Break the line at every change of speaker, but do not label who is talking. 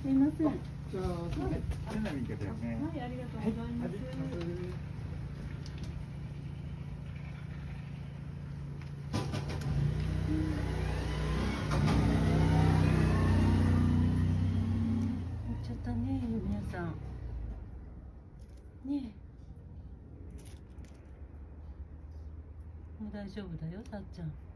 すいません。
じゃあ、すみません。変な見方よね。
はい、ありがとうございます。行っちゃったね、皆さん。ねえ。もう大丈夫だよ、さっちゃん。